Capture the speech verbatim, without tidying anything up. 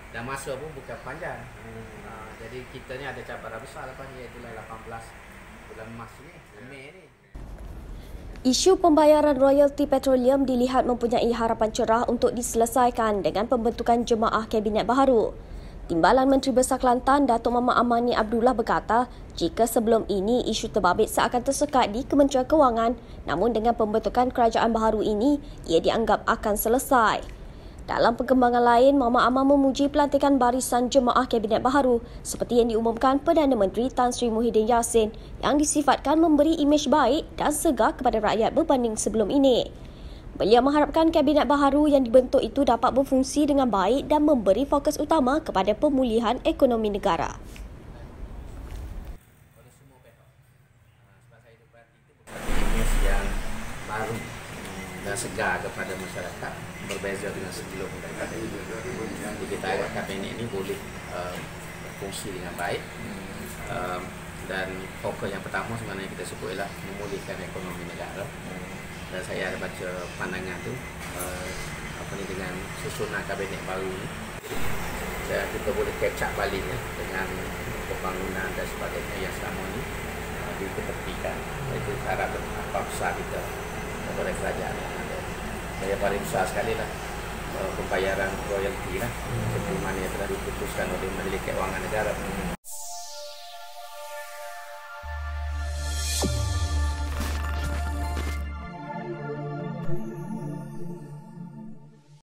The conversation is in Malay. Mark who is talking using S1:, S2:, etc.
S1: dan masa pun bukan panjang. Hmm. Uh, jadi kita ni ada cabaran besar lepas ni, iaitu lapan belas bulan Mac ni, Mei ni.
S2: Isu pembayaran royalti petroleum dilihat mempunyai harapan cerah untuk diselesaikan dengan pembentukan jemaah kabinet baharu. Timbalan Menteri Besar Kelantan Datuk Muhammad Amani Abdullah berkata, jika sebelum ini isu terbabit seakan tersekat di Kementerian Kewangan, namun dengan pembentukan kerajaan baharu ini, ia dianggap akan selesai. Dalam perkembangan lain, Muhammad Aman memuji pelantikan barisan jemaah kabinet baharu seperti yang diumumkan Perdana Menteri Tan Sri Muhyiddin Yassin yang disifatkan memberi imej baik dan segar kepada rakyat berbanding sebelum ini. Beliau mengharapkan kabinet baharu yang dibentuk itu dapat berfungsi dengan baik dan memberi fokus utama kepada pemulihan ekonomi negara.
S1: Imej yang baru dan segar kepada masyarakat, berbeza dengan sebelum. Jadi kita harap kabinet ini boleh uh, berfungsi dengan baik, uh, dan fokus yang pertama sebenarnya kita sebut ialah memulihkan ekonomi negara. Dan saya ada baca pandangan tu uh, apa ni dengan susunan kabinet baru ni, dan kita boleh catch up balik ya, dengan pembangunan dan sebagainya yang selama ni uh, diketepikan. Itu harap apa besar kita kepada kerajaan yang ada. Saya paling besar sekali lah uh, pembayaran royalti lah, seperti mana yang telah diputuskan oleh Majlis Kewangan Negara.